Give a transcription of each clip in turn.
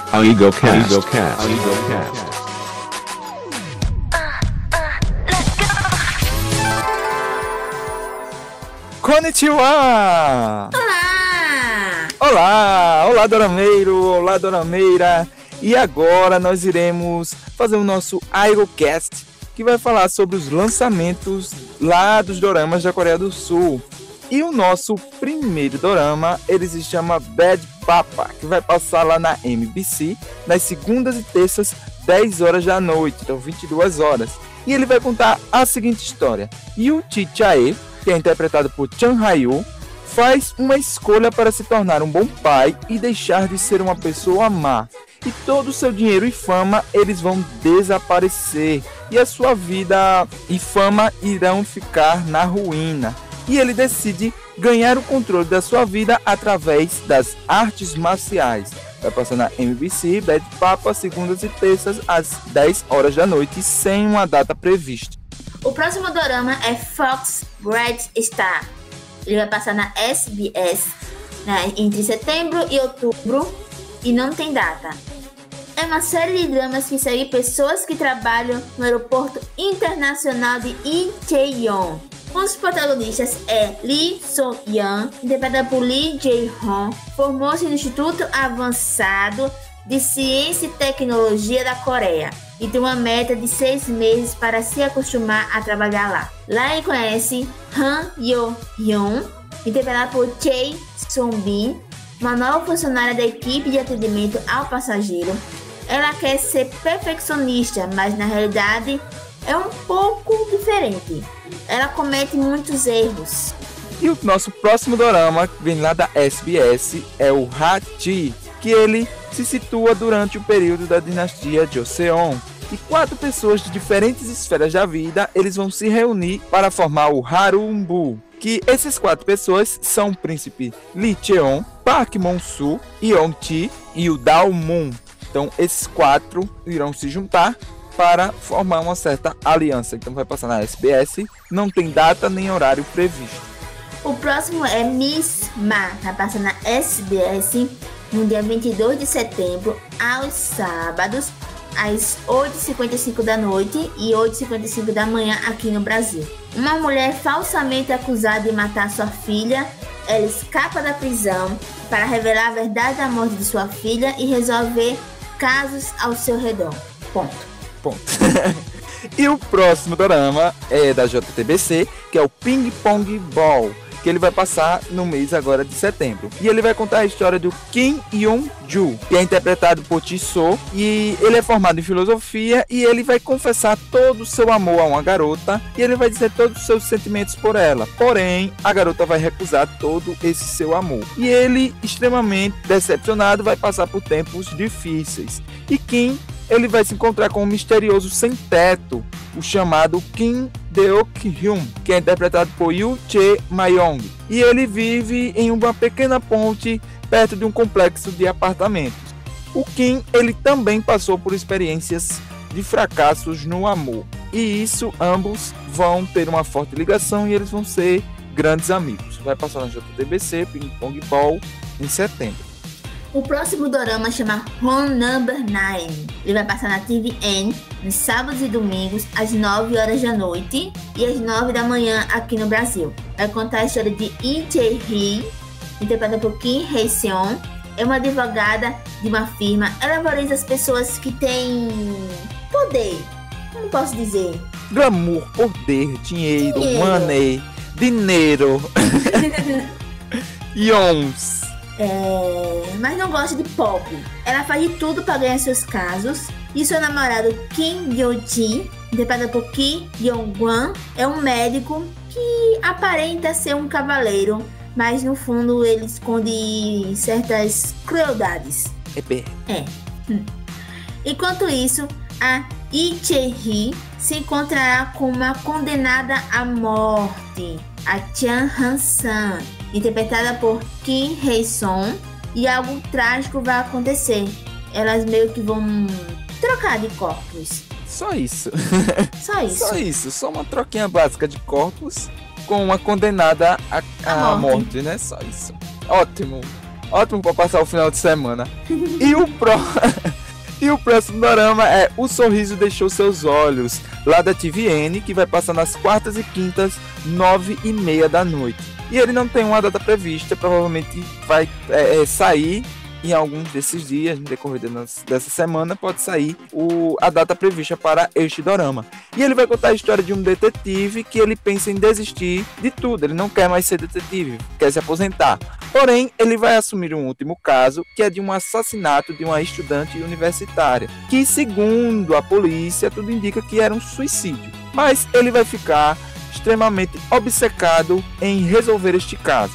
Igocast. Konnichiwa! Olá, dorameiro, olá, dorameira. E agora nós iremos fazer o nosso Igocast, que vai falar sobre os lançamentos lá dos doramas da Coreia do Sul. E o nosso primeiro dorama, ele se chama Bad Papa, que vai passar lá na MBC, nas segundas e terças, 10 horas da noite, então 22 horas. E ele vai contar a seguinte história. Yoo Ji-chae, que é interpretado por Chan Ha-yu, faz uma escolha para se tornar um bom pai e deixar de ser uma pessoa má. E todo o seu dinheiro e fama, eles vão desaparecer. E a sua vida e fama irão ficar na ruína. E ele decide ganhar o controle da sua vida através das artes marciais. Vai passar na MBC, Bad Papa, segundas e terças, às 10 horas da noite, sem uma data prevista. O próximo dorama é Fox Red Star. Ele vai passar na SBS, né, entre setembro e outubro, e não tem data. É uma série de dramas que segue pessoas que trabalham no aeroporto internacional de Incheon. Os protagonistas é Lee So-yeon, interpretada por Lee Jae-hong, formou-se no Instituto Avançado de Ciência e Tecnologia da Coreia e tem uma meta de 6 meses para se acostumar a trabalhar lá. Lá ele conhece Han Yo-hyun, interpretada por Chae Sung-bin, uma nova funcionária da equipe de atendimento ao passageiro. Ela quer ser perfeccionista, mas na realidade é um pouco diferente. Ela comete muitos erros. E o nosso próximo dorama, que vem lá da SBS, é o Hachi, que ele se situa durante o período da dinastia Joseon. E 4 pessoas de diferentes esferas da vida, eles vão se reunir para formar o Harumbu. Que essas 4 pessoas são o príncipe Lee Cheon, Park Mon-soo, Yeon Chi e o Dao Moon. Então esses 4 irão se juntar para formar uma certa aliança. Então vai passar na SBS, não tem data nem horário previsto. O próximo é Miss Ma, vai passar na SBS no dia 22 de setembro, aos sábados, às 8h55 da noite e 8h55 da manhã aqui no Brasil. Uma mulher falsamente acusada de matar sua filha, ela escapa da prisão para revelar a verdade da morte de sua filha e resolver casos ao seu redor. Ponto. E o próximo dorama é da JTBC, que é o Ping Pong Ball, que ele vai passar no mês agora de setembro. E ele vai contar a história do Kim Yoon-ju, que é interpretado por Ji-soo, e ele é formado em filosofia e ele vai confessar todo o seu amor a uma garota e ele vai dizer todos os seus sentimentos por ela. Porém, a garota vai recusar todo esse seu amor. E ele, extremamente decepcionado, vai passar por tempos difíceis. E Kim, ele vai se encontrar com um misterioso sem-teto, o chamado Kim Deok-hyun, que é interpretado por Yoo Chae-mayong. E ele vive em uma pequena ponte perto de um complexo de apartamentos. O Kim, ele também passou por experiências de fracassos no amor. E isso, ambos vão ter uma forte ligação e eles vão ser grandes amigos. Vai passar na JTBC, Ping Pong Ball, em setembro. O próximo dorama chama Home Number 9. Ele vai passar na TVN nos sábados e domingos às 9 horas da noite e às 9 da manhã aqui no Brasil. Vai contar a história de Lee Jae-hee, interpretada por Kim Hae-seon. É uma advogada de uma firma. Ela valoriza as pessoas que têm poder. Como posso dizer? Glamour, poder, dinheiro. Money, dinheiro. Yons. Mas não gosta de pobre. Ela faz de tudo para ganhar seus casos. E seu namorado Kim Yo-ji, interpretado por Ki Yong-wan, é um médico que aparenta ser um cavaleiro, mas no fundo ele esconde certas crueldades. Enquanto isso, a Lee Jae-hee se encontrará com uma condenada à morte, a Chan Han-san, interpretada por Kim Hae-sung, e algo trágico vai acontecer. Elas meio que vão trocar de corpos. Só isso. Só isso. Só uma troquinha básica de corpos com uma condenada à morte, né? Só isso. Ótimo. Ótimo para passar o final de semana. E o próximo dorama é O Sorriso Deixou Seus Olhos, lá da TVN, que vai passar nas quartas e quintas, 9h30 da noite. E ele não tem uma data prevista, provavelmente vai sair em alguns desses dias, no decorrer dessa semana, pode sair a data prevista para este dorama. E ele vai contar a história de um detetive que ele pensa em desistir de tudo, ele não quer mais ser detetive, quer se aposentar. Porém, ele vai assumir um último caso, que é de um assassinato de uma estudante universitária, que segundo a polícia, tudo indica que era um suicídio. Mas ele vai ficar extremamente obcecado em resolver este caso.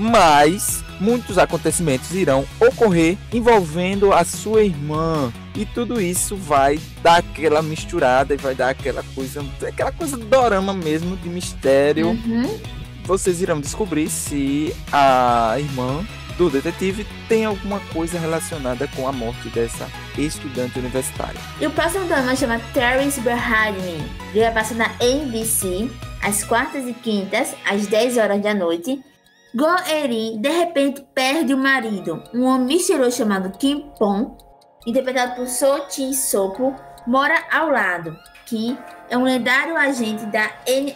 Mas muitos acontecimentos irão ocorrer envolvendo a sua irmã. E tudo isso vai dar aquela misturada e vai dar aquela coisa do dorama mesmo, de mistério. Vocês irão descobrir se a irmã do detetive tem alguma coisa relacionada com a morte dessa estudante universitária. E o próximo drama chama Terrence Behind Me. Ele vai passar na ABC, às quartas e quintas, às 10 horas da noite. Go-Erin, de repente, perde o marido. Um homem misterioso chamado Kim Pong, interpretado por So Chin-sopo, mora ao lado, que é um lendário agente da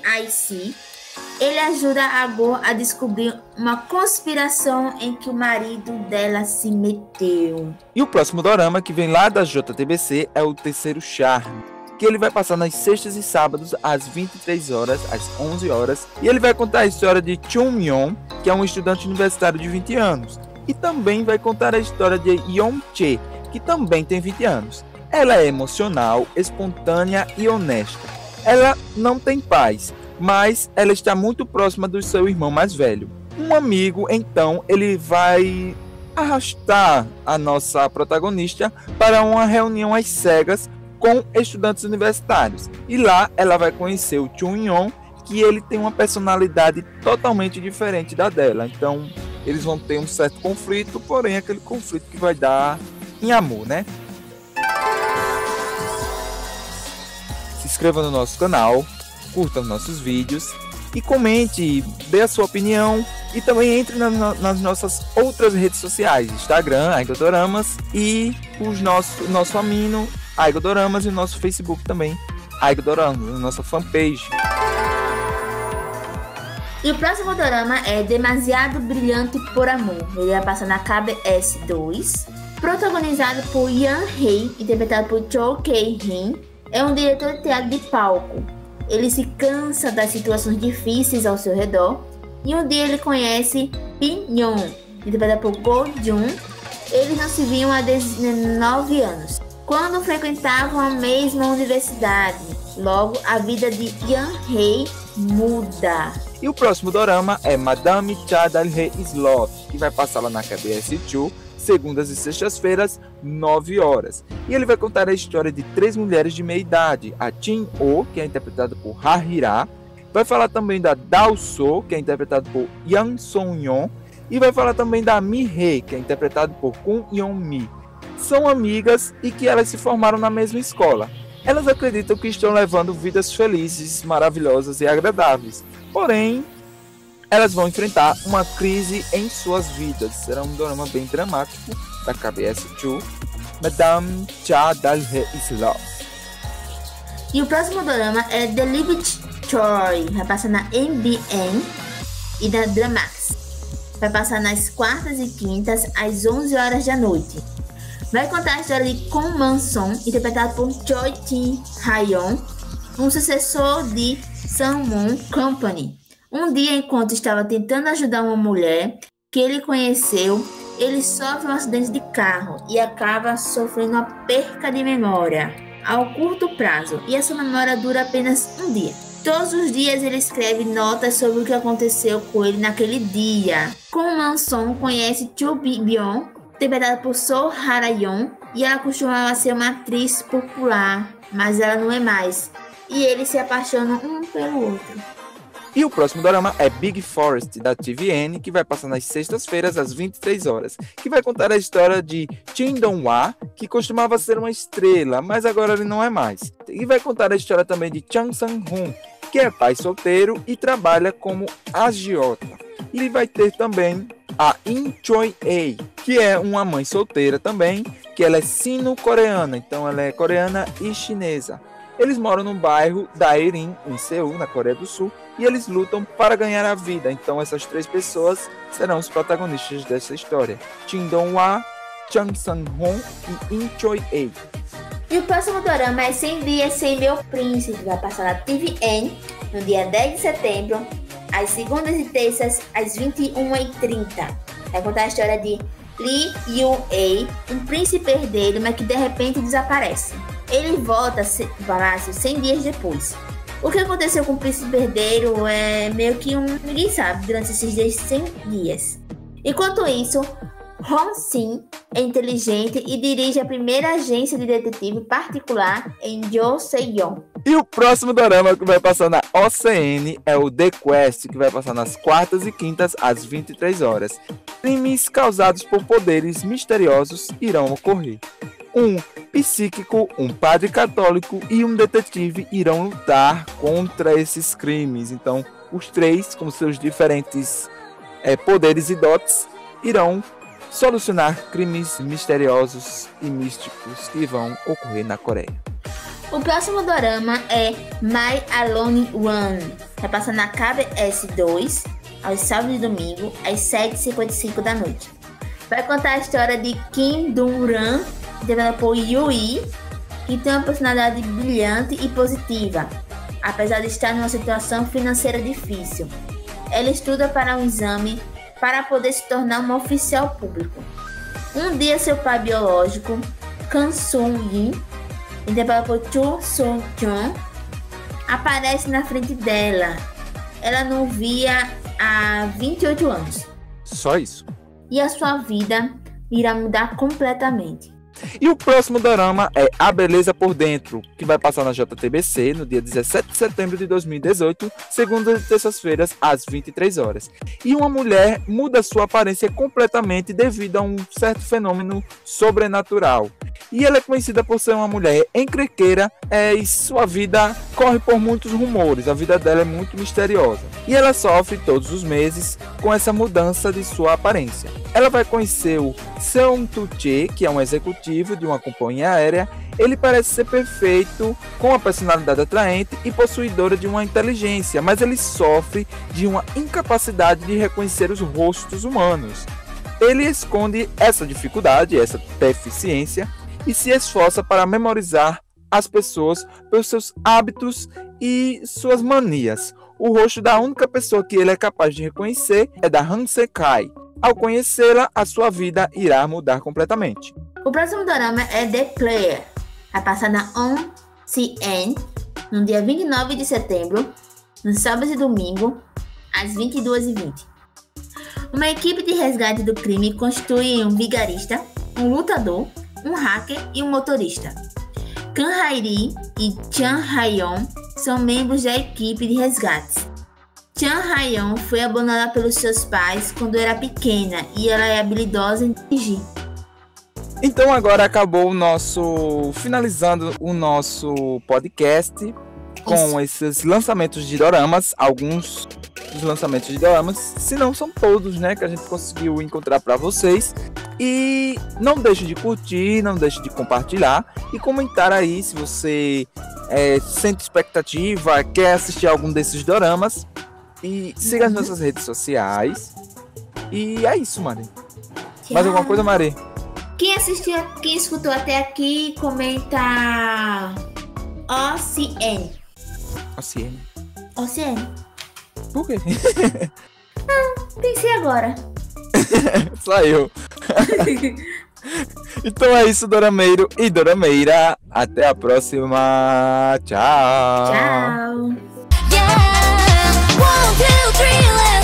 NIC. Ele ajuda a Go a descobrir uma conspiração em que o marido dela se meteu. E o próximo dorama, que vem lá da JTBC, é o Terceiro Charme, que ele vai passar nas sextas e sábados às 23 horas, às 11 horas. E ele vai contar a história de Chun-Yeon, que é um estudante universitário de 20 anos. E também vai contar a história de Yeon-che, que também tem 20 anos. Ela é emocional, espontânea e honesta. Ela não tem pais, mas ela está muito próxima do seu irmão mais velho. Um amigo, então, ele vai arrastar a nossa protagonista para uma reunião às cegas com estudantes universitários. E lá ela vai conhecer o Chun-Yeon, que ele tem uma personalidade totalmente diferente da dela. Então, eles vão ter um certo conflito, porém aquele conflito que vai dar em amor, né? Se inscreva no nosso canal, curta nossos vídeos e comente, dê a sua opinião e também entre nas nossas outras redes sociais, Instagram, Aigodoramas, e o nosso Amino, Aigodoramas, e o nosso Facebook também, Aigodoramas, a nossa fanpage. E o próximo dorama é Demasiado Brilhante por Amor. Ele vai passar na KBS 2, protagonizado por Yan Hei, interpretado por Cho Kei-rin. É um diretor de teatro de palco. Ele se cansa das situações difíceis ao seu redor e um dia ele conhece Bin Yoon, interpretado por Go Jun. Eles não se viam há 19 anos, quando frequentavam a mesma universidade. Logo, a vida de Yan Hei muda. E o próximo dorama é Madame Cha Dalhe is Love, que vai passar lá na KBS 2, segundas e sextas-feiras, 9 horas. E ele vai contar a história de 3 mulheres de meia idade. A Chin-Oh, que é interpretada por Ha Hira. Vai falar também da Dao-so, que é interpretada por Yang Song-yeon. E vai falar também da Mi-hee, que é interpretada por Kun Yeon-mi. São amigas e que elas se formaram na mesma escola. Elas acreditam que estão levando vidas felizes, maravilhosas e agradáveis. Porém, elas vão enfrentar uma crise em suas vidas. Será um drama bem dramático da KBS 2, Madame Cha Dalhe is Love. E o próximo dorama é The Living Story. Vai passar na MBN e na Dramax. Vai passar nas quartas e quintas, às 11 horas da noite. Vai contar a história de Kwon Man-sung, interpretado por Choi Jin-hayon, um sucessor de Sun-moon Company. Um dia, enquanto estava tentando ajudar uma mulher que ele conheceu, ele sofre um acidente de carro e acaba sofrendo uma perca de memória ao curto prazo, e essa memória dura apenas um dia. Todos os dias ele escreve notas sobre o que aconteceu com ele naquele dia. Kwon Man-sung conhece Chu Bi-byung, interpretada por So Hara-yeon, e ela costumava ser uma atriz popular, mas ela não é mais. E eles se apaixonam um pelo outro. E o próximo dorama é Big Forest, da TVN, que vai passar nas sextas-feiras, às 23 horas, que vai contar a história de Shin Dong-hwa, que costumava ser uma estrela, mas agora ele não é mais. E vai contar a história também de Chang Sang-hoon, que é pai solteiro e trabalha como agiota. E vai ter também a In Choi-hye, que é uma mãe solteira também, que ela é sino-coreana, então ela é coreana e chinesa. Eles moram no bairro Daerin, em Seul, na Coreia do Sul, e eles lutam para ganhar a vida. Então essas 3 pessoas serão os protagonistas dessa história: Shin Dong-hwa, Chung Sang-hon e In Choi-hye. E o próximo dorama é 100 Dias Sem Meu Príncipe, vai passar na TVN no dia 10 de setembro, às segundas e terças, às 21h30. Vai contar a história de Lee Yoon-hye, um príncipe herdeiro, mas que de repente desaparece. Ele volta ao palácio 100 dias depois. O que aconteceu com o príncipe herdeiro é meio que ninguém sabe durante esses 100 dias. Enquanto isso, Hong Sin é inteligente e dirige a primeira agência de detetive particular em Joseon. E o próximo dorama que vai passar na OCN é o The Quest, que vai passar nas quartas e quintas às 23 horas. Crimes causados por poderes misteriosos irão ocorrer. Um psíquico, um padre católico e um detetive irão lutar contra esses crimes. Então, os 3, com seus diferentes poderes e dotes, irão solucionar crimes misteriosos e místicos que vão ocorrer na Coreia. O próximo dorama é My Alone One. Vai passar na KBS 2, aos sábados e domingos, às 7h55 da noite. Vai contar a história de Kim Dong-ran, interpretada por Yui, que tem uma personalidade brilhante e positiva, apesar de estar numa situação financeira difícil. Ela estuda para um exame para poder se tornar uma oficial público. Um dia, seu pai biológico, Kang Sung-yin, interpretado por Chu Sung-kyun, aparece na frente dela. Ela não via há 28 anos. Só isso. E a sua vida irá mudar completamente. E o próximo dorama é A Beleza por Dentro, que vai passar na JTBC no dia 17 de setembro de 2018, segundas e terças-feiras, às 23 horas. E uma mulher muda sua aparência completamente devido a um certo fenômeno sobrenatural. E ela é conhecida por ser uma mulher encrenqueira e sua vida corre por muitos rumores, a vida dela é muito misteriosa. E ela sofre todos os meses com essa mudança de sua aparência. Ela vai conhecer o Seung Tu-che, que é um executivo de uma companhia aérea. Ele parece ser perfeito, com uma personalidade atraente e possuidora de uma inteligência, mas ele sofre de uma incapacidade de reconhecer os rostos humanos. Ele esconde essa dificuldade, essa deficiência, e se esforça para memorizar as pessoas pelos seus hábitos e suas manias. O rosto da única pessoa que ele é capaz de reconhecer é da Han Se-kai. Ao conhecê-la, a sua vida irá mudar completamente. O próximo dorama é The Player. Vai passar na ONCN no dia 29 de setembro, no sábado e domingo, às 22h20. Uma equipe de resgate do crime constitui um vigarista, um lutador, um hacker e um motorista. Kang Hae-ri e Chan Hae-yeon são membros da equipe de resgates. Chan Hae-yeon foi abandonada pelos seus pais quando era pequena e ela é habilidosa em dirigir. Então agora acabou finalizando o nosso podcast com esses lançamentos de doramas, alguns dos lançamentos de doramas, se não são todos, né, que a gente conseguiu encontrar para vocês. E não deixe de curtir, não deixe de compartilhar e comentar aí se você sente expectativa, quer assistir algum desses doramas. E siga as nossas redes sociais. E é isso, Mari. Mais alguma coisa, Mari? Quem assistiu, quem escutou até aqui, comenta OCN. OCN? OCN. Por quê? Não, pensei agora. Só eu. Então é isso, dorameiro e dorameira. Até a próxima. Tchau. Tchau. Yeah, 1, 2, 3, let's